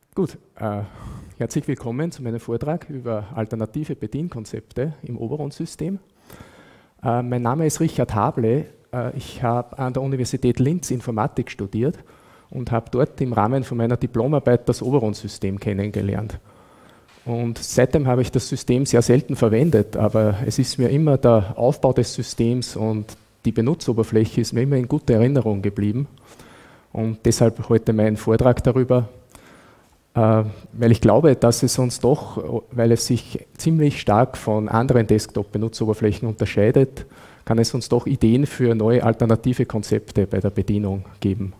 Gut, herzlich willkommen zu meinem Vortrag über alternative Bedienkonzepte im Oberon-System. Mein Name ist Richard Hable. Ich habe an der Universität Linz Informatik studiert und habe dort im Rahmen von meiner Diplomarbeit das Oberon-System kennengelernt. Und seitdem habe ich das System sehr selten verwendet, aber es ist mir immer der Aufbau des Systems und die Benutzeroberfläche ist mir immer in guter Erinnerung geblieben. Und deshalb heute mein Vortrag darüber, weil ich glaube, dass es uns doch, weil es sich ziemlich stark von anderen Desktop-Benutzeroberflächen unterscheidet, kann es uns doch Ideen für neue alternative Konzepte bei der Bedienung geben.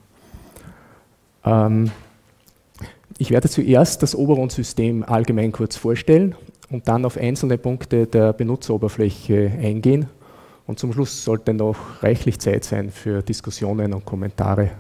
Ich werde zuerst das Oberon-System allgemein kurz vorstellen und dann auf einzelne Punkte der Benutzeroberfläche eingehen. Und zum Schluss sollte noch reichlich Zeit sein für Diskussionen und Kommentare.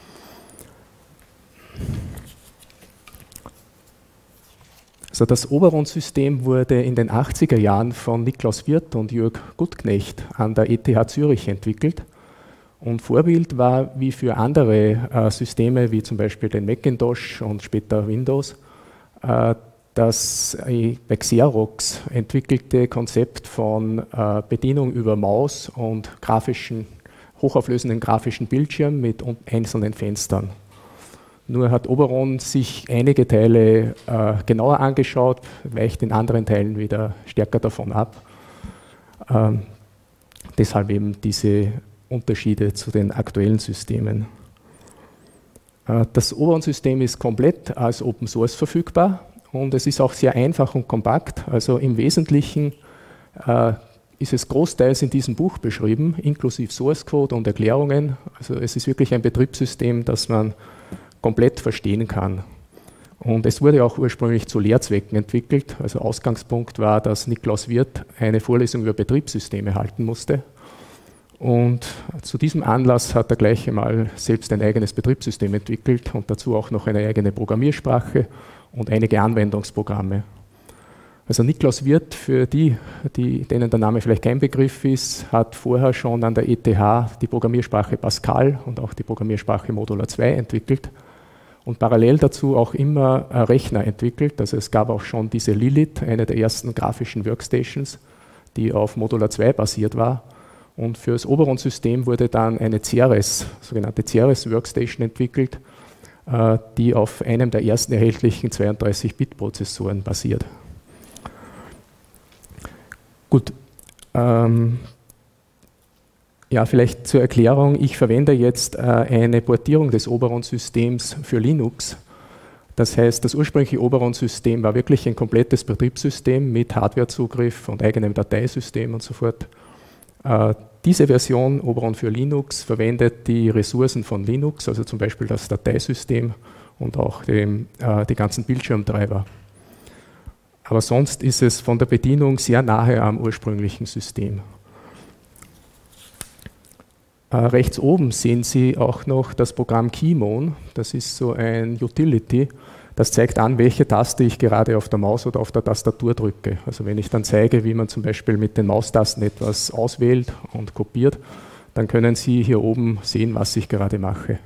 Also das Oberon-System wurde in den 80er Jahren von Niklaus Wirth und Jörg Guttknecht an der ETH Zürich entwickelt. Und Vorbild war, wie für andere Systeme, wie zum Beispiel den Macintosh und später Windows, das bei Xerox entwickelte Konzept von Bedienung über Maus und hochauflösenden grafischen Bildschirm mit einzelnen Fenstern. Nur hat Oberon sich einige Teile genauer angeschaut, weicht in anderen Teilen wieder stärker davon ab. Deshalb eben diese Unterschiede zu den aktuellen Systemen. Das Oberon-System ist komplett als Open Source verfügbar und es ist auch sehr einfach und kompakt. Also im Wesentlichen ist es großteils in diesem Buch beschrieben, inklusive Source Code und Erklärungen. Also es ist wirklich ein Betriebssystem, das man komplett verstehen kann. Und es wurde auch ursprünglich zu Lehrzwecken entwickelt. Also Ausgangspunkt war, dass Niklaus Wirth eine Vorlesung über Betriebssysteme halten musste. Und zu diesem Anlass hat er gleich einmal selbst ein eigenes Betriebssystem entwickelt und dazu auch noch eine eigene Programmiersprache und einige Anwendungsprogramme. Also Niklaus Wirth, für denen der Name vielleicht kein Begriff ist, hat vorher schon an der ETH die Programmiersprache Pascal und auch die Programmiersprache Modular 2 entwickelt und parallel dazu auch immer Rechner entwickelt. Also es gab auch schon diese Lilith, eine der ersten grafischen Workstations, die auf Modular 2 basiert war. Und für das Oberon-System wurde dann eine Ceres, sogenannte Ceres Workstation entwickelt, die auf einem der ersten erhältlichen 32-Bit-Prozessoren basiert. Gut, ja, vielleicht zur Erklärung, ich verwende jetzt eine Portierung des Oberon-Systems für Linux. Das heißt, das ursprüngliche Oberon-System war wirklich ein komplettes Betriebssystem mit Hardwarezugriff und eigenem Dateisystem und so fort. Diese Version, Oberon für Linux, verwendet die Ressourcen von Linux, also zum Beispiel das Dateisystem und auch die ganzen Bildschirmtreiber. Aber sonst ist es von der Bedienung sehr nahe am ursprünglichen System. Rechts oben sehen Sie auch noch das Programm Keymon. Das ist so ein Utility, das zeigt an, welche Taste ich gerade auf der Maus oder auf der Tastatur drücke. Also wenn ich dann zeige, wie man zum Beispiel mit den Maustasten etwas auswählt und kopiert, dann können Sie hier oben sehen, was ich gerade mache.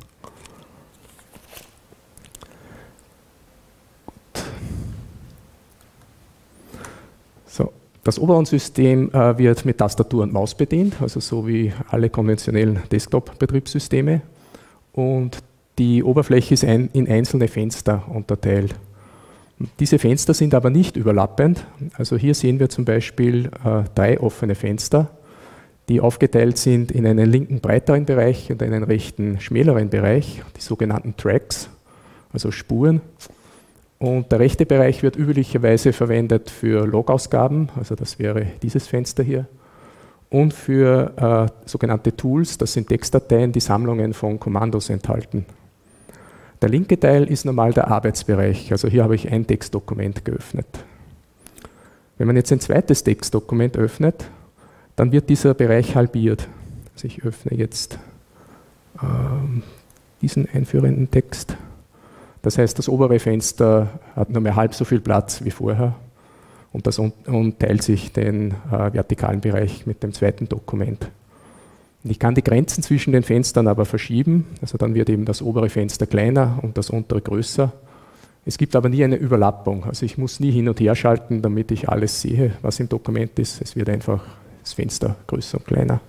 So, das Oberon-System wird mit Tastatur und Maus bedient, also so wie alle konventionellen Desktop-Betriebssysteme. Und die Oberfläche ist in einzelne Fenster unterteilt. Diese Fenster sind aber nicht überlappend. Also hier sehen wir zum Beispiel 3 offene Fenster, die aufgeteilt sind in einen linken breiteren Bereich und einen rechten schmäleren Bereich, die sogenannten Tracks, also Spuren. Und der rechte Bereich wird üblicherweise verwendet für Logausgaben, also das wäre dieses Fenster hier, und für sogenannte Tools, das sind Textdateien, die Sammlungen von Kommandos enthalten. Der linke Teil ist normal der Arbeitsbereich, also hier habe ich ein Textdokument geöffnet. Wenn man jetzt ein zweites Textdokument öffnet, dann wird dieser Bereich halbiert. Also ich öffne jetzt diesen einführenden Text. Das heißt, das obere Fenster hat nur mehr halb so viel Platz wie vorher und teilt sich den vertikalen Bereich mit dem zweiten Dokument. Und ich kann die Grenzen zwischen den Fenstern aber verschieben, also dann wird eben das obere Fenster kleiner und das untere größer. Es gibt aber nie eine Überlappung. Also ich muss nie hin und her schalten, damit ich alles sehe, was im Dokument ist. Es wird einfach das Fenster größer und kleiner.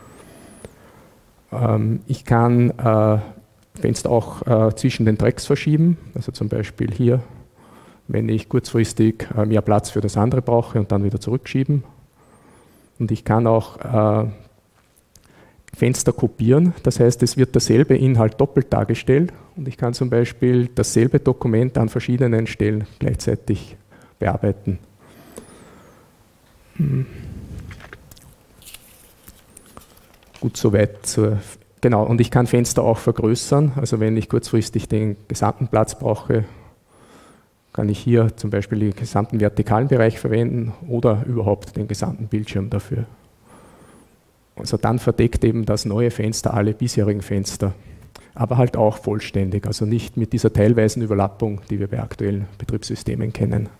Ich kann Fenster auch zwischen den Tracks verschieben. Also zum Beispiel hier, wenn ich kurzfristig mehr Platz für das andere brauche und dann wieder zurückschieben. Und ich kann auch Fenster kopieren, das heißt, es wird derselbe Inhalt doppelt dargestellt und ich kann zum Beispiel dasselbe Dokument an verschiedenen Stellen gleichzeitig bearbeiten. Gut, soweit. Genau, und ich kann Fenster auch vergrößern, also wenn ich kurzfristig den gesamten Platz brauche, kann ich hier zum Beispiel den gesamten vertikalen Bereich verwenden oder überhaupt den gesamten Bildschirm dafür. Also dann verdeckt eben das neue Fenster alle bisherigen Fenster, aber halt auch vollständig, also nicht mit dieser teilweisen Überlappung, die wir bei aktuellen Betriebssystemen kennen.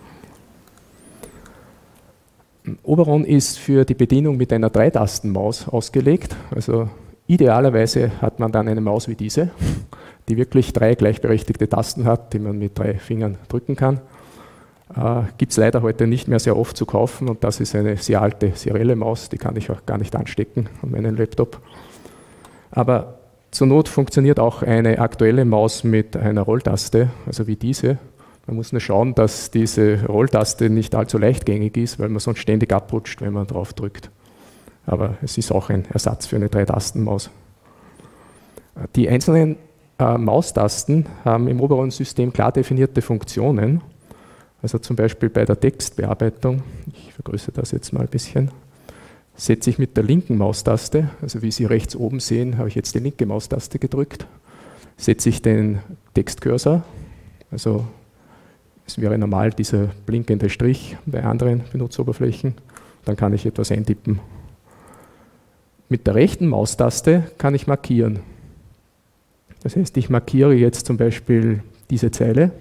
Oberon ist für die Bedienung mit einer 3-Tasten-Maus ausgelegt, also idealerweise hat man dann eine Maus wie diese, die wirklich 3 gleichberechtigte Tasten hat, die man mit 3 Fingern drücken kann. Gibt es leider heute nicht mehr sehr oft zu kaufen und das ist eine sehr alte serielle Maus, die kann ich auch gar nicht anstecken an meinen Laptop. Aber zur Not funktioniert auch eine aktuelle Maus mit einer Rolltaste, also wie diese. Man muss nur schauen, dass diese Rolltaste nicht allzu leichtgängig ist, weil man sonst ständig abrutscht, wenn man drauf drückt. Aber es ist auch ein Ersatz für eine 3-Tasten-Maus. Die einzelnen Maustasten haben im oberen System klar definierte Funktionen. Also zum Beispiel bei der Textbearbeitung, ich vergrößere das jetzt mal ein bisschen, setze ich mit der linken Maustaste, also wie Sie rechts oben sehen, habe ich jetzt die linke Maustaste gedrückt, setze ich den Textcursor, also es wäre normal dieser blinkende Strich bei anderen Benutzeroberflächen, dann kann ich etwas eintippen. Mit der rechten Maustaste kann ich markieren. Das heißt, ich markiere jetzt zum Beispiel diese Zeile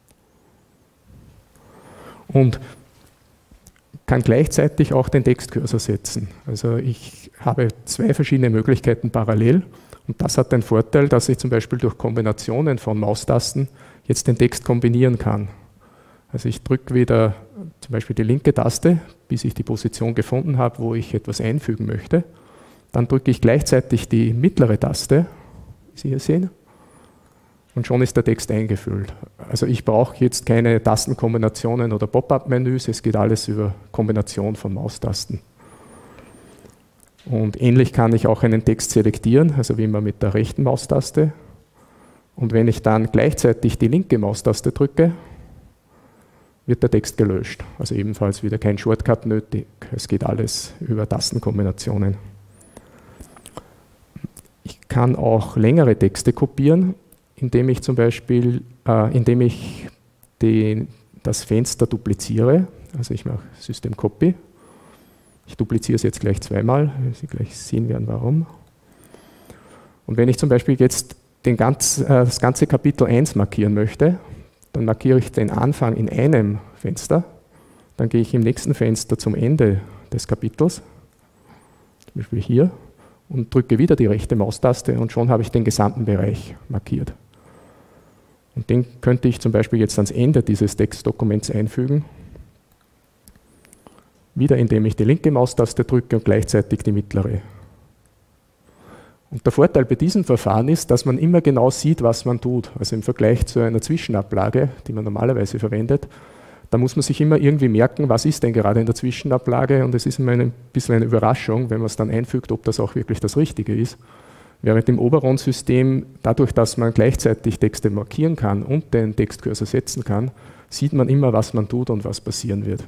und kann gleichzeitig auch den Textcursor setzen. Also ich habe 2 verschiedene Möglichkeiten parallel und das hat den Vorteil, dass ich zum Beispiel durch Kombinationen von Maustasten jetzt den Text kombinieren kann. Also ich drücke wieder zum Beispiel die linke Taste, bis ich die Position gefunden habe, wo ich etwas einfügen möchte. Dann drücke ich gleichzeitig die mittlere Taste, wie Sie hier sehen, und schon ist der Text eingefüllt. Also ich brauche jetzt keine Tastenkombinationen oder Pop-up-Menüs, es geht alles über Kombination von Maustasten. Und ähnlich kann ich auch einen Text selektieren, also wie immer mit der rechten Maustaste. Und wenn ich dann gleichzeitig die linke Maustaste drücke, wird der Text gelöscht. Also ebenfalls wieder kein Shortcut nötig, es geht alles über Tastenkombinationen. Ich kann auch längere Texte kopieren, indem ich zum Beispiel das Fenster dupliziere. Also ich mache System Copy. Ich dupliziere es jetzt gleich zweimal, wenn Sie gleich sehen werden, warum. Und wenn ich zum Beispiel jetzt das ganze Kapitel 1 markieren möchte, dann markiere ich den Anfang in einem Fenster, dann gehe ich im nächsten Fenster zum Ende des Kapitels, zum Beispiel hier, und drücke wieder die rechte Maustaste und schon habe ich den gesamten Bereich markiert. Und den könnte ich zum Beispiel jetzt ans Ende dieses Textdokuments einfügen, wieder indem ich die linke Maustaste drücke und gleichzeitig die mittlere. Und der Vorteil bei diesem Verfahren ist, dass man immer genau sieht, was man tut. Also im Vergleich zu einer Zwischenablage, die man normalerweise verwendet, da muss man sich immer irgendwie merken, was ist denn gerade in der Zwischenablage, und es ist immer ein bisschen eine Überraschung, wenn man es dann einfügt, ob das auch wirklich das Richtige ist. Während im Oberon-System, dadurch, dass man gleichzeitig Texte markieren kann und den Textcursor setzen kann, sieht man immer, was man tut und was passieren wird.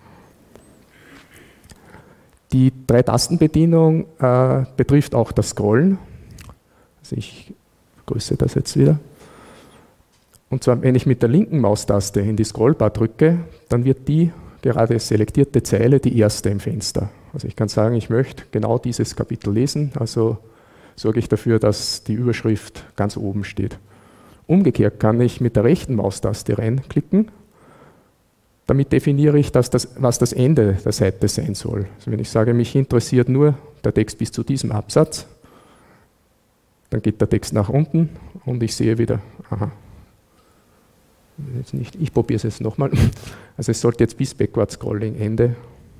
Die 3-Tasten-Bedienung betrifft auch das Scrollen. Also ich vergrößere das jetzt wieder. Und zwar, wenn ich mit der linken Maustaste in die Scrollbar drücke, dann wird die gerade selektierte Zeile die erste im Fenster. Also ich kann sagen, ich möchte genau dieses Kapitel lesen, also sorge ich dafür, dass die Überschrift ganz oben steht. Umgekehrt kann ich mit der rechten Maustaste reinklicken. Damit definiere ich, was das Ende der Seite sein soll. Also wenn ich sage, mich interessiert nur der Text bis zu diesem Absatz, dann geht der Text nach unten und ich sehe wieder, aha, Jetzt nicht, ich probiere es jetzt nochmal. Also es sollte jetzt bis Backward Scrolling Ende.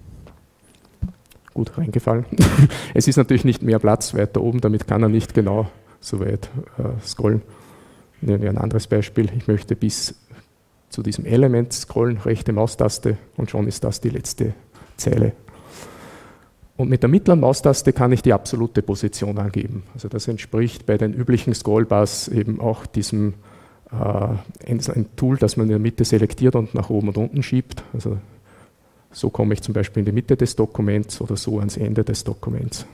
Gut, reingefallen. Es ist natürlich nicht mehr Platz weiter oben, damit kann er nicht genau so weit scrollen. Nehmen wir ein anderes Beispiel. Ich möchte bis zu diesem Element scrollen, rechte Maustaste und schon ist das die letzte Zeile. Und mit der mittleren Maustaste kann ich die absolute Position angeben. Also das entspricht bei den üblichen Scrollbars eben auch diesem ein Tool, das man in der Mitte selektiert und nach oben und unten schiebt. Also so komme ich zum Beispiel in die Mitte des Dokuments oder so ans Ende des Dokuments.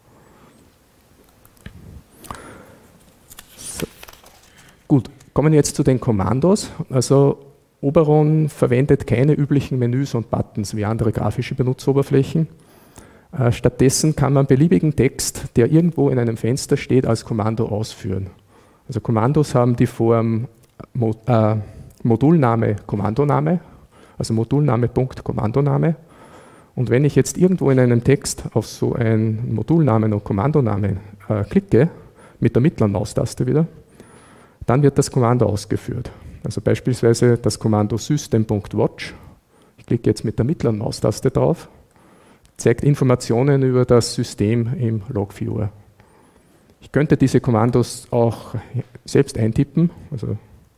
So. Gut, kommen wir jetzt zu den Kommandos. Also Oberon verwendet keine üblichen Menüs und Buttons wie andere grafische Benutzeroberflächen. Stattdessen kann man beliebigen Text, der irgendwo in einem Fenster steht, als Kommando ausführen. Also Kommandos haben die Form Modulname, Kommandoname, also Modulname, Punkt, Kommandoname. Und wenn ich jetzt irgendwo in einem Text auf so einen Modulnamen und Kommandonamen klicke, mit der mittleren Maustaste wieder, dann wird das Kommando ausgeführt. Also beispielsweise das Kommando system.watch, ich klicke jetzt mit der mittleren Maustaste drauf, zeigt Informationen über das System im Logviewer. Ich könnte diese Kommandos auch selbst eintippen, also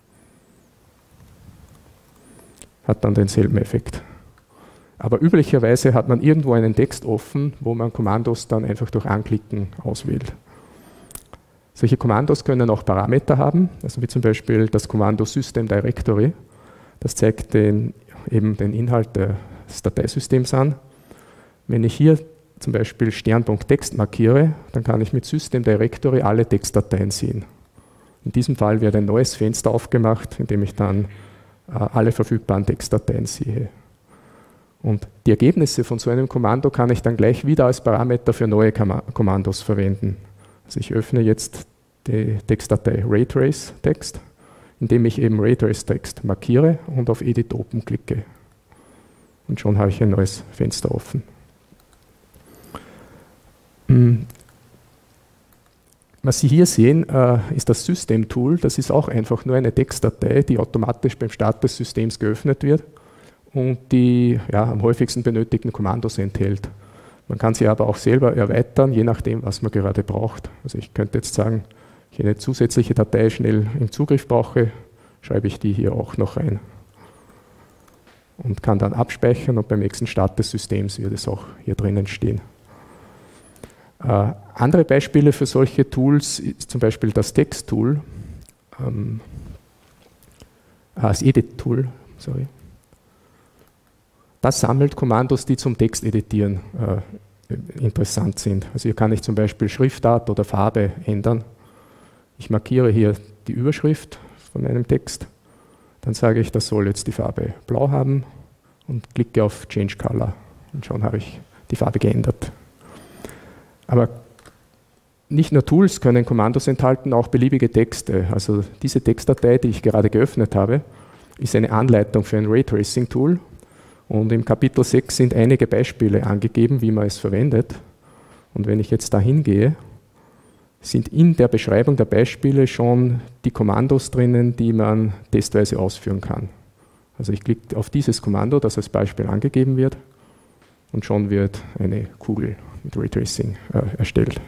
hat dann denselben Effekt. Aber üblicherweise hat man irgendwo einen Text offen, wo man Kommandos dann einfach durch Anklicken auswählt. Solche Kommandos können auch Parameter haben, also wie zum Beispiel das Kommando System Directory. Das zeigt eben den Inhalt des Dateisystems an. Wenn ich hier zum Beispiel Stern.text markiere, dann kann ich mit System Directory alle Textdateien sehen. In diesem Fall wird ein neues Fenster aufgemacht, in dem ich dann alle verfügbaren Textdateien sehe. Und die Ergebnisse von so einem Kommando kann ich dann gleich wieder als Parameter für neue Kommandos verwenden. Also ich öffne jetzt die Textdatei raytrace-text, indem ich eben raytrace-text markiere und auf Edit Open klicke. Und schon habe ich ein neues Fenster offen. Was Sie hier sehen, ist das System-Tool. Das ist auch einfach nur eine Textdatei, die automatisch beim Start des Systems geöffnet wird und die am häufigsten benötigten Kommandos enthält. Man kann sie aber auch selber erweitern, je nachdem, was man gerade braucht. Also ich könnte jetzt sagen, ich eine zusätzliche Datei schnell im Zugriff brauche, schreibe ich die hier auch noch rein. Und kann dann abspeichern und beim nächsten Start des Systems wird es auch hier drinnen stehen. Andere Beispiele für solche Tools ist zum Beispiel das Text-Tool, das Edit-Tool, sorry. Das sammelt Kommandos, die zum Texteditieren interessant sind. Also hier kann ich zum Beispiel Schriftart oder Farbe ändern. Ich markiere hier die Überschrift von meinem Text, dann sage ich, das soll jetzt die Farbe blau haben und klicke auf Change Color und schon habe ich die Farbe geändert. Aber nicht nur Tools können Kommandos enthalten, auch beliebige Texte. Also diese Textdatei, die ich gerade geöffnet habe, ist eine Anleitung für ein Raytracing-Tool. Und im Kapitel 6 sind einige Beispiele angegeben, wie man es verwendet. Und wenn ich jetzt da hingehe, sind in der Beschreibung der Beispiele schon die Kommandos drinnen, die man testweise ausführen kann. Also ich klicke auf dieses Kommando, das als Beispiel angegeben wird, und schon wird eine Kugel mit Raytracing erstellt.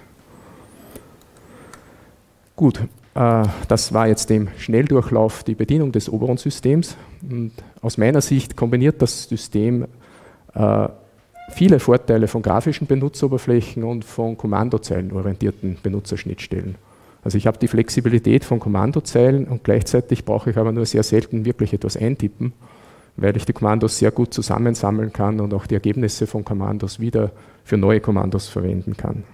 Gut, das war jetzt im Schnelldurchlauf die Bedienung des Oberon-Systems. Und aus meiner Sicht kombiniert das System viele Vorteile von grafischen Benutzeroberflächen und von kommandozeilenorientierten Benutzerschnittstellen. Also ich habe die Flexibilität von Kommandozeilen und gleichzeitig brauche ich aber nur sehr selten wirklich etwas eintippen, weil ich die Kommandos sehr gut zusammensammeln kann und auch die Ergebnisse von Kommandos wieder für neue Kommandos verwenden kann.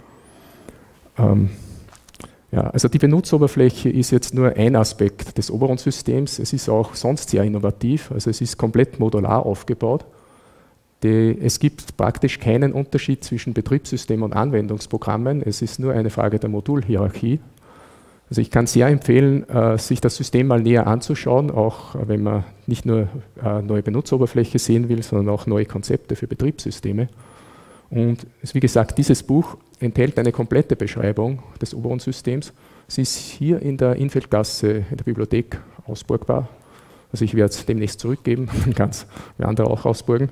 Also die Benutzeroberfläche ist jetzt nur ein Aspekt des Oberon-Systems. Es ist auch sonst sehr innovativ, also es ist komplett modular aufgebaut. Es gibt praktisch keinen Unterschied zwischen Betriebssystem und Anwendungsprogrammen. Es ist nur eine Frage der Modulhierarchie. Also ich kann sehr empfehlen, sich das System mal näher anzuschauen, auch wenn man nicht nur neue Benutzeroberfläche sehen will, sondern auch neue Konzepte für Betriebssysteme. Und wie gesagt, dieses Buch enthält eine komplette Beschreibung des Oberon-Systems. Es ist hier in der Innfeldgasse in der Bibliothek ausborgbar. Also ich werde es demnächst zurückgeben, ganz wie andere auch ausborgen.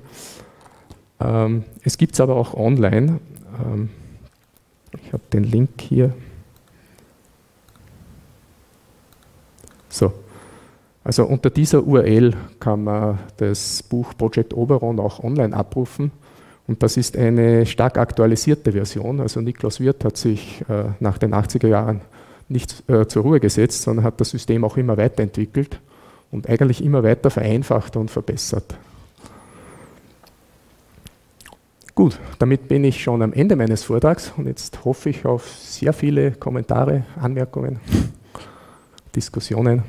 Es gibt es aber auch online. Ich habe den Link hier. So, also unter dieser URL kann man das Buch Project Oberon auch online abrufen. Und das ist eine stark aktualisierte Version. Also Niklas Wirth hat sich nach den 80er Jahren nicht zur Ruhe gesetzt, sondern hat das System auch immer weiterentwickelt und eigentlich immer weiter vereinfacht und verbessert. Gut, damit bin ich schon am Ende meines Vortrags und jetzt hoffe ich auf sehr viele Kommentare, Anmerkungen, Diskussionen.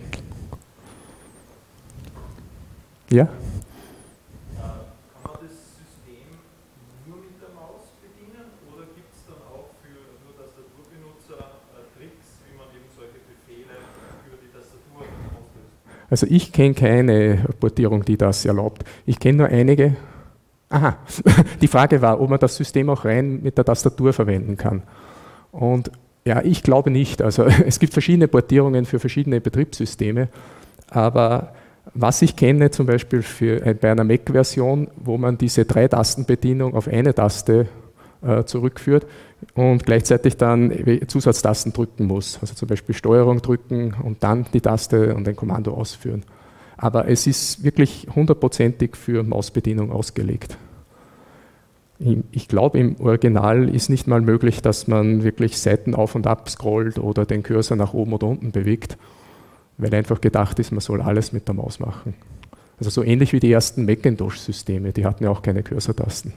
Ja? Kann man das System nur mit der Maus bedienen oder gibt es dann auch für nur Tastaturbenutzer Tricks, wie man eben solche Befehle über die Tastatur auslöst? Also ich kenne keine Portierung, die das erlaubt. Ich kenne nur einige. Aha, die Frage war, ob man das System auch rein mit der Tastatur verwenden kann. Und ja, ich glaube nicht. Also es gibt verschiedene Portierungen für verschiedene Betriebssysteme, aber was ich kenne, zum Beispiel bei einer Mac-Version, wo man diese 3-Tasten-Bedienung auf eine Taste zurückführt und gleichzeitig dann Zusatztasten drücken muss. Also zum Beispiel Steuerung drücken und dann die Taste und ein Kommando ausführen. Aber es ist wirklich 100%ig für Mausbedienung ausgelegt. Ich glaube, im Original ist nicht mal möglich, dass man wirklich Seiten auf und ab scrollt oder den Cursor nach oben oder unten bewegt, weil einfach gedacht ist, man soll alles mit der Maus machen. Also so ähnlich wie die ersten Macintosh-Systeme, die hatten ja auch keine Cursor-Tasten.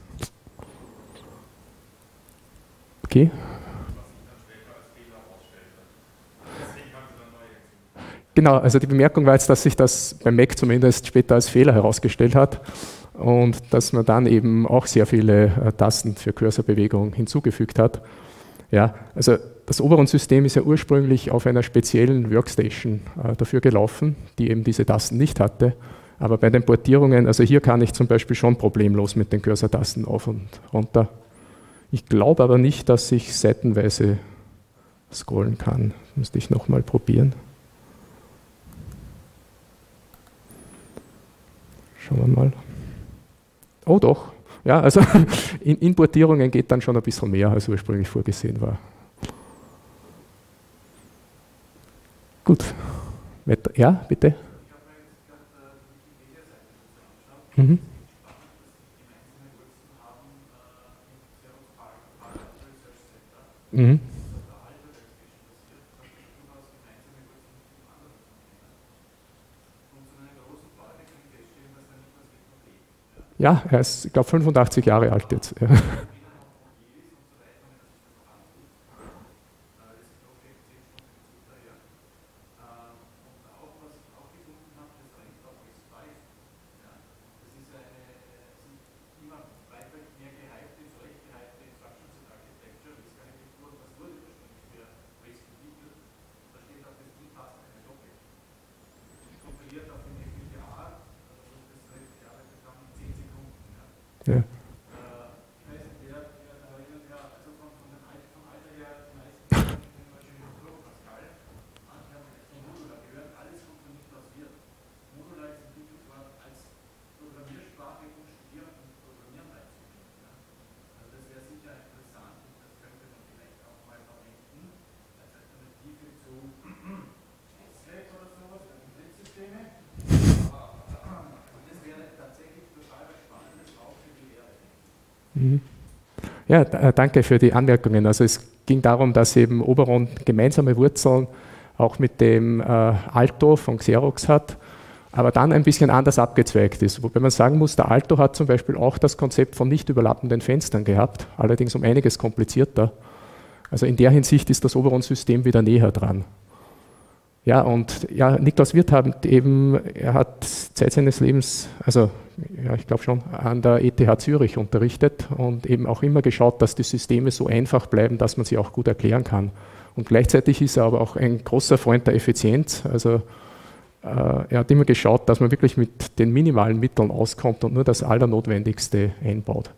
Okay. Genau, also die Bemerkung war jetzt, dass sich das beim Mac zumindest später als Fehler herausgestellt hat und dass man dann eben auch sehr viele Tasten für Cursorbewegung hinzugefügt hat. Ja, also das Oberon-System ist ja ursprünglich auf einer speziellen Workstation dafür gelaufen, die eben diese Tasten nicht hatte. Aber bei den Portierungen, also hier kann ich zum Beispiel schon problemlos mit den Cursor-Tasten auf und runter. Ich glaube aber nicht, dass ich seitenweise scrollen kann. Das müsste ich nochmal probieren. Schauen wir mal. Oh doch, ja, also in Portierungen geht dann schon ein bisschen mehr, als ursprünglich vorgesehen war. Gut. Ja, bitte. Ich habe mir jetzt gerade die Wikipedia-Seite angeschaut. Mhm. Ja, er ist, ich glaube, 85 Jahre alt jetzt. Ja. Ja. Ja, danke für die Anmerkungen. Also es ging darum, dass eben Oberon gemeinsame Wurzeln auch mit dem Alto von Xerox hat, aber dann ein bisschen anders abgezweigt ist. Wobei man sagen muss, der Alto hat zum Beispiel auch das Konzept von nicht überlappenden Fenstern gehabt, allerdings um einiges komplizierter. Also in der Hinsicht ist das Oberon-System wieder näher dran. Ja, und ja, Niklas Wirth er hat Zeit seines Lebens, also ja, ich glaube schon, an der ETH Zürich unterrichtet und eben auch immer geschaut, dass die Systeme so einfach bleiben, dass man sie auch gut erklären kann. Und gleichzeitig ist er aber auch ein großer Freund der Effizienz. Also er hat immer geschaut, dass man wirklich mit den minimalen Mitteln auskommt und nur das Allernotwendigste einbaut.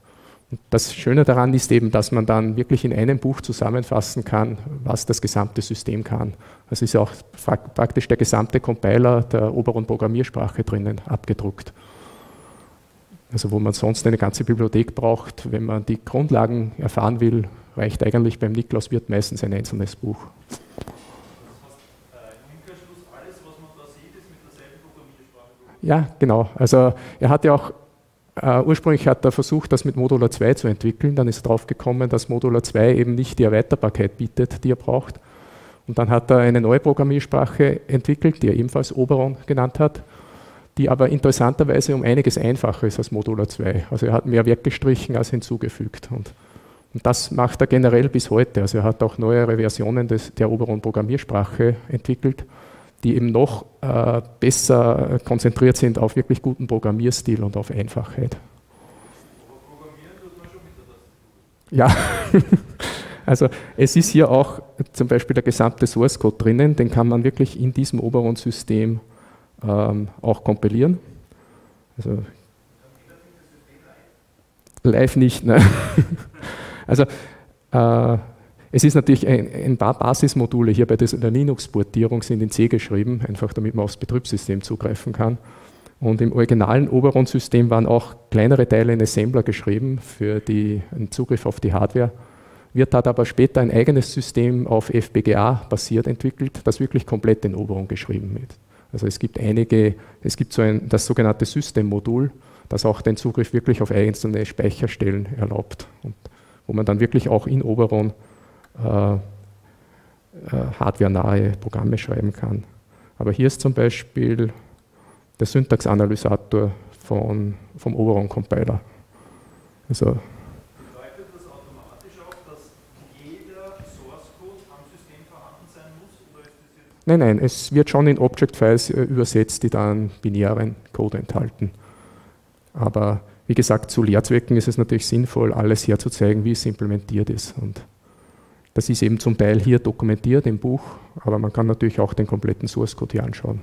Und das Schöne daran ist eben, dass man dann wirklich in einem Buch zusammenfassen kann, was das gesamte System kann. Es ist auch praktisch der gesamte Compiler der oberen Programmiersprache drinnen abgedruckt. Also wo man sonst eine ganze Bibliothek braucht, wenn man die Grundlagen erfahren will, reicht eigentlich beim Niklaus Wirth meistens ein einzelnes Buch. Das heißt, im Umkehrschluss, alles, was man da sieht, ist mit derselben Programmiersprache. Ja, genau. Also er hat ja auch, ursprünglich hat er versucht, das mit Modular 2 zu entwickeln, dann ist er drauf gekommen, dass Modular 2 eben nicht die Erweiterbarkeit bietet, die er braucht. Und dann hat er eine neue Programmiersprache entwickelt, die er ebenfalls Oberon genannt hat, die aber interessanterweise um einiges einfacher ist als Modular 2. Also er hat mehr weggestrichen als hinzugefügt. Und das macht er generell bis heute. Also er hat auch neuere Versionen der Oberon Programmiersprache entwickelt, die eben noch besser konzentriert sind auf wirklich guten Programmierstil und auf Einfachheit. Aber programmieren tut man schon mit der Tastatur. Ja, also es ist hier auch zum Beispiel der gesamte Source Code drinnen, den kann man wirklich in diesem Oberon-System auch kompilieren. Also live nicht, ne? Also es ist natürlich ein paar Basismodule hier bei der Linux-Portierung sind in C geschrieben, einfach damit man aufs Betriebssystem zugreifen kann. Und im originalen Oberon-System waren auch kleinere Teile in Assembler geschrieben für den Zugriff auf die Hardware. Wirth hat aber später ein eigenes System auf FPGA basiert entwickelt, das wirklich komplett in Oberon geschrieben wird. Also es gibt das sogenannte Systemmodul, das auch den Zugriff wirklich auf einzelne Speicherstellen erlaubt und wo man dann wirklich auch in Oberon hardwarenahe Programme schreiben kann. Aber hier ist zum Beispiel der Syntaxanalysator vom Oberon-Compiler. Also Bedeutet das automatisch auch, dass jeder Source Code am System vorhanden sein muss? Oder ist das jetzt nein, es wird schon in Object-Files übersetzt, die dann binären Code enthalten. Aber wie gesagt, zu Lehrzwecken ist es natürlich sinnvoll, alles herzuzeigen, wie es implementiert ist. Und das ist eben zum Teil hier dokumentiert im Buch, aber man kann natürlich auch den kompletten Source Code hier anschauen.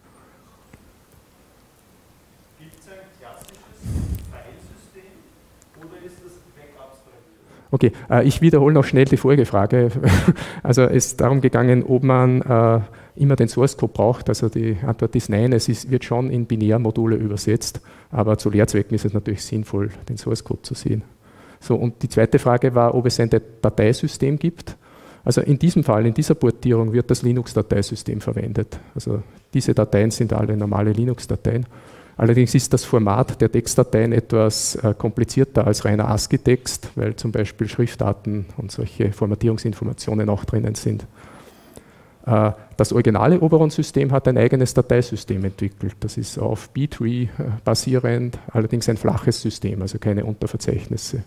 Gibt es ein klassisches Filesystem oder ist das wegabstrahiert? Okay, ich wiederhole noch schnell die Folgefrage. Also es ist darum gegangen, ob man immer den Source Code braucht. Also die Antwort ist nein, wird schon in Binärmodule übersetzt, aber zu Lehrzwecken ist es natürlich sinnvoll, den Source Code zu sehen. So, und die zweite Frage war, ob es ein Dateisystem gibt. Also in diesem Fall, in dieser Portierung, wird das Linux-Dateisystem verwendet. Also diese Dateien sind alle normale Linux-Dateien. Allerdings ist das Format der Textdateien etwas komplizierter als reiner ASCII-Text, weil zum Beispiel Schriftarten und solche Formatierungsinformationen auch drinnen sind. Das originale Oberon-System hat ein eigenes Dateisystem entwickelt. Das ist auf B-Tree basierend, allerdings ein flaches System, also keine Unterverzeichnisse.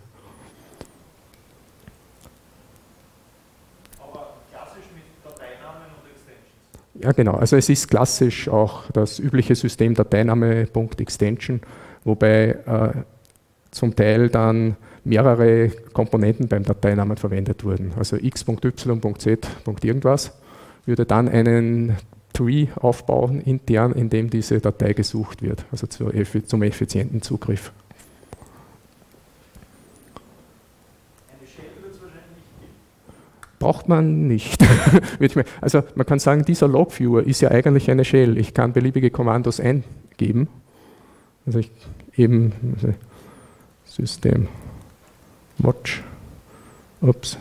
Aber klassisch mit Dateinamen und Extensions. Ja, genau. Also es ist klassisch auch das übliche System Dateiname.extension, wobei zum Teil dann mehrere Komponenten beim Dateinamen verwendet wurden. Also x.y.z. irgendwas würde dann einen Tree aufbauen intern, in dem diese Datei gesucht wird, also zum effizienten Zugriff. Eine Shell wird es wahrscheinlich nicht geben. Braucht man nicht. Also man kann sagen, dieser Logviewer ist ja eigentlich eine Shell. Ich kann beliebige Kommandos eingeben. Also System watch, ups.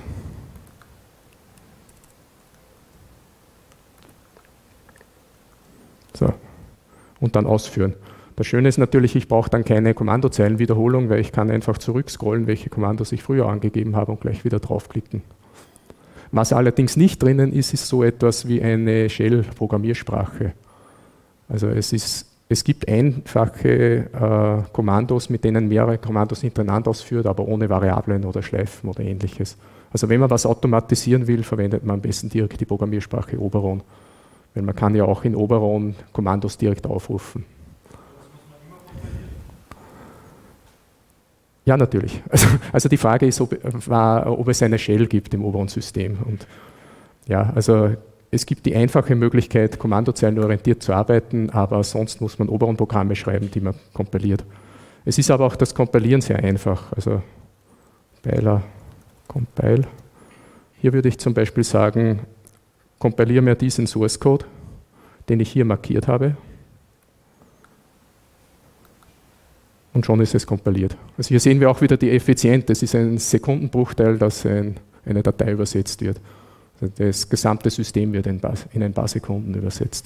So, und dann ausführen. Das Schöne ist natürlich, ich brauche dann keine Kommandozeilenwiederholung, weil ich kann einfach zurückscrollen, welche Kommandos ich früher angegeben habe und gleich wieder draufklicken. Was allerdings nicht drinnen ist, ist so etwas wie eine Shell-Programmiersprache. Also es gibt einfache Kommandos, mit denen mehrere Kommandos hintereinander ausführt, aber ohne Variablen oder Schleifen oder ähnliches. Also wenn man was automatisieren will, verwendet man am besten direkt die Programmiersprache Oberon. Weil man kann ja auch in Oberon Kommandos direkt aufrufen. Ja, natürlich. Also die Frage ist, ob es eine Shell gibt im Oberon-System. Und ja, also es gibt die einfache Möglichkeit, kommandozeilenorientiert zu arbeiten, aber sonst muss man Oberon-Programme schreiben, die man kompiliert. Es ist aber auch das Kompilieren sehr einfach. Also Compiler, Compile. Hier würde ich zum Beispiel sagen, kompiliere mir diesen Source Code, den ich hier markiert habe. Und schon ist es kompiliert. Also hier sehen wir auch wieder die Effizienz. Das ist ein Sekundenbruchteil, dass eine Datei übersetzt wird. Also das gesamte System wird in ein paar Sekunden übersetzt.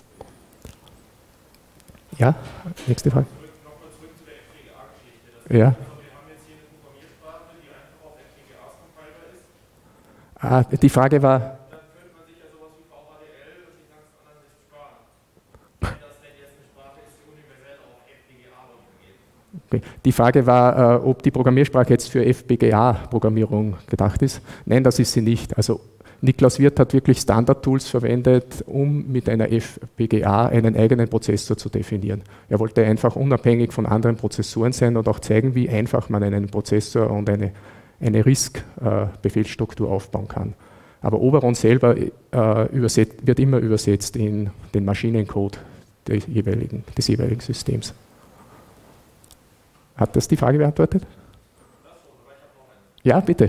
Ja, nächste Frage. Nochmal zurück zu der FPGA-Geschichte. Ja. Also wir haben jetzt hier eine Programmiersprache, die einfach auf FPGAs Compiler ist. Die Frage war, Dann könnte man sich ja sowas wie VHDL und die ganzen anderen nicht sparen. Wenn das denn jetzt eine Sprache ist, die universell auf FPGA runtergeht. okay. Die Frage war, ob die Programmiersprache jetzt für FPGA-Programmierung gedacht ist. Nein, das ist sie nicht. Also Niklas Wirth hat wirklich Standard-Tools verwendet, um mit einer FPGA einen eigenen Prozessor zu definieren. Er wollte einfach unabhängig von anderen Prozessoren sein und auch zeigen, wie einfach man einen Prozessor und eine RISC-Befehlsstruktur aufbauen kann. Aber Oberon selber wird immer übersetzt in den Maschinencode des jeweiligen Systems. Hat das die Frage beantwortet? Ja, bitte.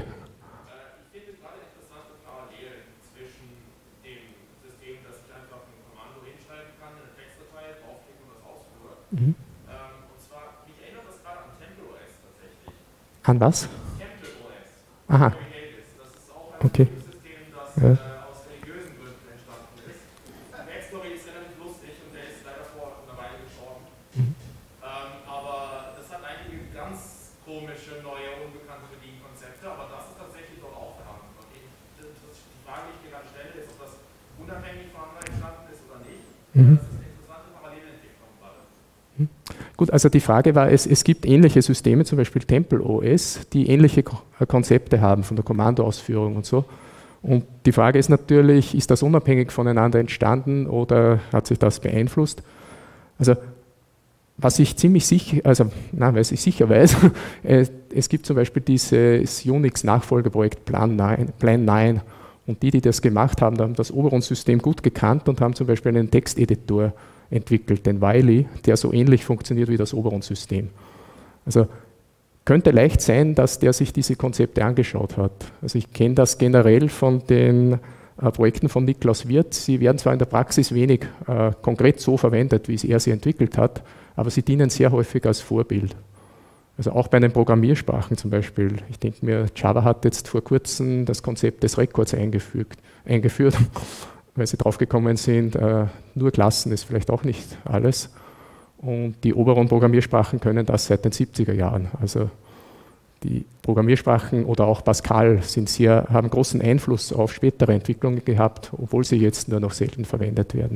Mhm. Und zwar, mich erinnert das gerade an TempleOS tatsächlich. An was? TempleOS. Aha. Das ist auch ein Okay. System, das Ja. aus religiösen Gründen entstanden ist. Der Backstory ist relativ lustig und der ist leider vor einer Weile gestorben. Mhm. Aber das hat einige ganz komische, neue, unbekannte Bedienkonzepte, aber das ist tatsächlich dort auch vorhanden. Und die Frage, die ich mir gerade stelle, ist, ob das unabhängig voneinander entstanden ist oder nicht. Mhm. Das ist eine interessante Parallelentwicklung gerade. Gut, also die Frage war, es gibt ähnliche Systeme, zum Beispiel TempleOS, die ähnliche Konzepte haben von der Kommandoausführung und so. Und die Frage ist natürlich, ist das unabhängig voneinander entstanden oder hat sich das beeinflusst? Also was ich ziemlich sicher, was ich sicher weiß, es gibt zum Beispiel dieses Unix-Nachfolgeprojekt Plan 9 und die das gemacht haben, haben das Oberon-System gut gekannt und haben zum Beispiel einen Texteditor entwickelt, den Wiley, der so ähnlich funktioniert wie das Oberon-System. Also könnte leicht sein, dass der sich diese Konzepte angeschaut hat. Also ich kenne das generell von den Projekten von Niklas Wirth. Sie werden zwar in der Praxis wenig konkret so verwendet, wie er sie entwickelt hat, aber sie dienen sehr häufig als Vorbild. Also auch bei den Programmiersprachen zum Beispiel. Ich denke mir, Java hat jetzt vor kurzem das Konzept des Records eingeführt, weil sie draufgekommen sind, nur Klassen ist vielleicht auch nicht alles. Und die oberen Programmiersprachen können das seit den 70er Jahren. Also die Programmiersprachen oder auch Pascal haben großen Einfluss auf spätere Entwicklungen gehabt, obwohl sie jetzt nur noch selten verwendet werden.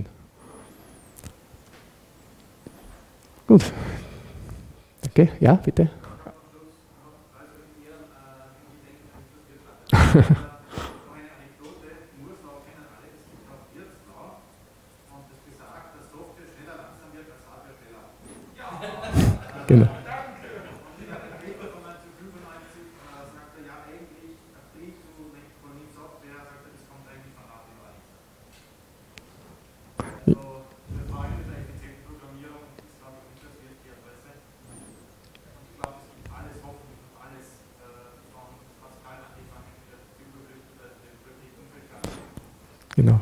Gut. Danke. Ja, bitte. Genau. Genau.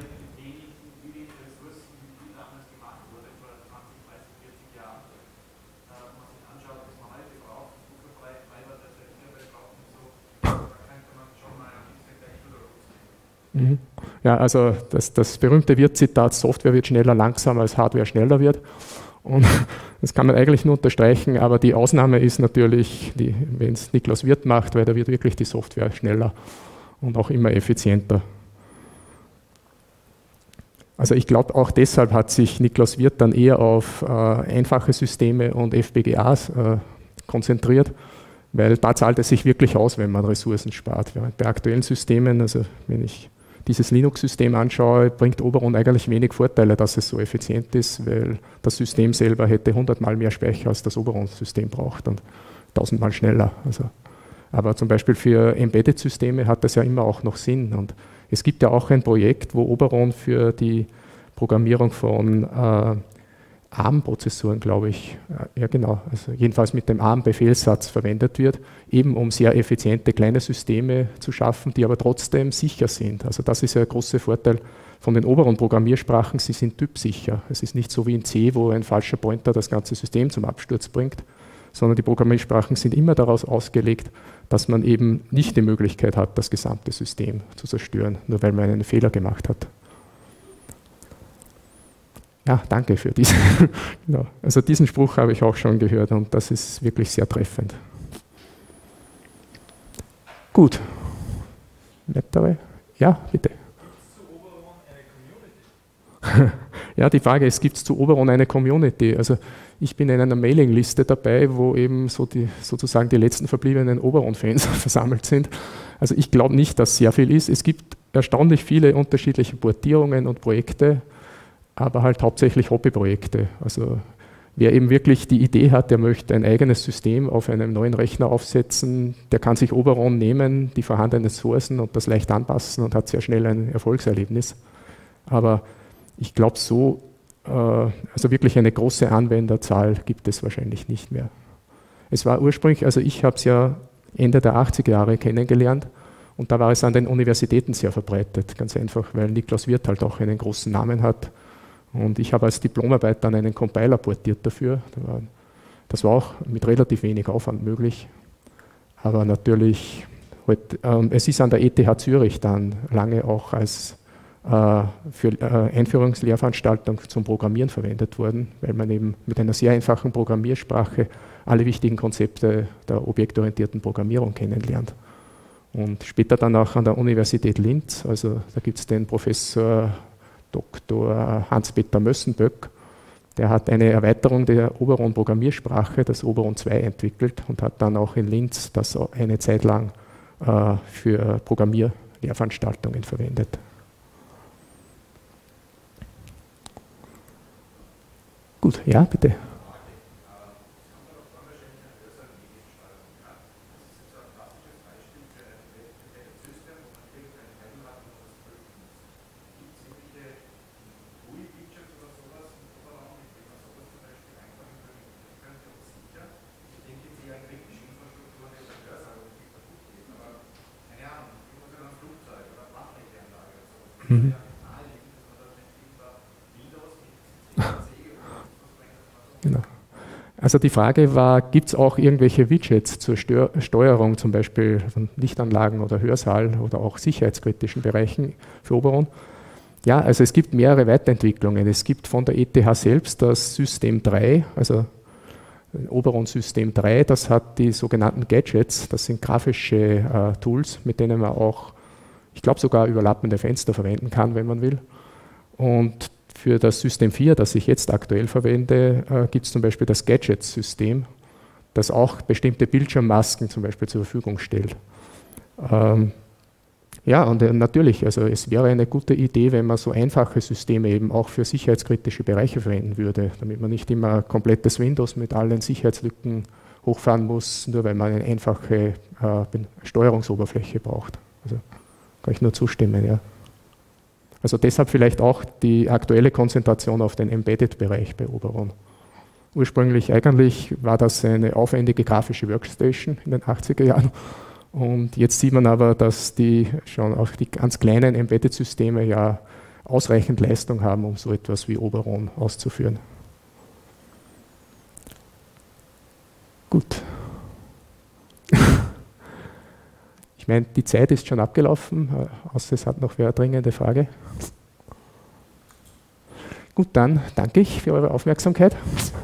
Ja, also das berühmte Wirth-Zitat, Software wird schneller langsamer als Hardware schneller wird. Und das kann man eigentlich nur unterstreichen, aber die Ausnahme ist natürlich, wenn es Niklas Wirth macht, weil da wird wirklich die Software schneller und auch immer effizienter. Also ich glaube, auch deshalb hat sich Niklas Wirth dann eher auf einfache Systeme und FPGAs konzentriert, weil da zahlt es sich wirklich aus, wenn man Ressourcen spart. Bei aktuellen Systemen, also wenn ich dieses Linux-System anschaue, bringt Oberon eigentlich wenig Vorteile, dass es so effizient ist, weil das System selber hätte 100-mal mehr Speicher, als das Oberon-System braucht und 1000-mal schneller. Also, aber zum Beispiel für Embedded-Systeme hat das ja immer auch noch Sinn. Und es gibt ja auch ein Projekt, wo Oberon für die Programmierung von ARM-Prozessoren, glaube ich, ja genau, also jedenfalls mit dem ARM-Befehlssatz verwendet wird, eben um sehr effiziente kleine Systeme zu schaffen, die aber trotzdem sicher sind. Also das ist ja der große Vorteil von den oberen Programmiersprachen, sie sind typsicher. Es ist nicht so wie in C, wo ein falscher Pointer das ganze System zum Absturz bringt, sondern die Programmiersprachen sind immer daraus ausgelegt, dass man eben nicht die Möglichkeit hat, das gesamte System zu zerstören, nur weil man einen Fehler gemacht hat. Ja, danke für diesen. Genau. Also diesen Spruch habe ich auch schon gehört und das ist wirklich sehr treffend. Gut. Weitere? Ja, bitte. Zu Oberon eine Community? Ja, die Frage ist, gibt es zu Oberon eine Community? Also ich bin in einer Mailingliste dabei, wo eben sozusagen die letzten verbliebenen Oberon-Fans versammelt sind. Also ich glaube nicht, dass sehr viel ist. Es gibt erstaunlich viele unterschiedliche Portierungen und Projekte, aber halt hauptsächlich Hobbyprojekte. Also wer eben wirklich die Idee hat, der möchte ein eigenes System auf einem neuen Rechner aufsetzen, der kann sich Oberon nehmen, die vorhandenen Sourcen und das leicht anpassen und hat sehr schnell ein Erfolgserlebnis. Aber ich glaube so, also wirklich eine große Anwenderzahl gibt es wahrscheinlich nicht mehr. Es war ursprünglich, also ich habe es ja Ende der 80er Jahre kennengelernt und da war es an den Universitäten sehr verbreitet, ganz einfach, weil Niklas Wirth halt auch einen großen Namen hat. Und ich habe als Diplomarbeit dann einen Compiler portiert dafür. Das war auch mit relativ wenig Aufwand möglich. Aber natürlich, es ist an der ETH Zürich dann lange auch als für Einführungslehrveranstaltung zum Programmieren verwendet worden, weil man eben mit einer sehr einfachen Programmiersprache alle wichtigen Konzepte der objektorientierten Programmierung kennenlernt. Und später dann auch an der Universität Linz, also da gibt es den Professor Dr. Hans-Peter Mössenböck, der hat eine Erweiterung der Oberon-Programmiersprache, das Oberon 2, entwickelt und hat dann auch in Linz das eine Zeit lang für Programmierlehrveranstaltungen verwendet. Gut, ja, bitte. Mhm. Genau. Also die Frage war, gibt es auch irgendwelche Widgets zur Steuerung, zum Beispiel von Lichtanlagen oder Hörsaal oder auch sicherheitskritischen Bereichen für Oberon? Ja, also es gibt mehrere Weiterentwicklungen. Es gibt von der ETH selbst das System 3, also Oberon System 3, das hat die sogenannten Gadgets, das sind grafische Tools, mit denen man auch, ich glaube sogar überlappende Fenster verwenden kann, wenn man will. Und für das System 4, das ich jetzt aktuell verwende, gibt es zum Beispiel das Gadget-System, das auch bestimmte Bildschirmmasken zum Beispiel zur Verfügung stellt. Ja, und natürlich, also es wäre eine gute Idee, wenn man so einfache Systeme eben auch für sicherheitskritische Bereiche verwenden würde, damit man nicht immer komplettes Windows mit allen Sicherheitslücken hochfahren muss, nur weil man eine einfache Steuerungsoberfläche braucht. Also kann ich nur zustimmen, ja. Also deshalb vielleicht auch die aktuelle Konzentration auf den Embedded-Bereich bei Oberon. Ursprünglich eigentlich war das eine aufwendige grafische Workstation in den 80er Jahren und jetzt sieht man aber, dass die schon auch die ganz kleinen Embedded-Systeme ja ausreichend Leistung haben, um so etwas wie Oberon auszuführen. Gut. Ich meine, die Zeit ist schon abgelaufen, außer es hat noch wer eine dringende Frage. Gut, dann danke ich für eure Aufmerksamkeit.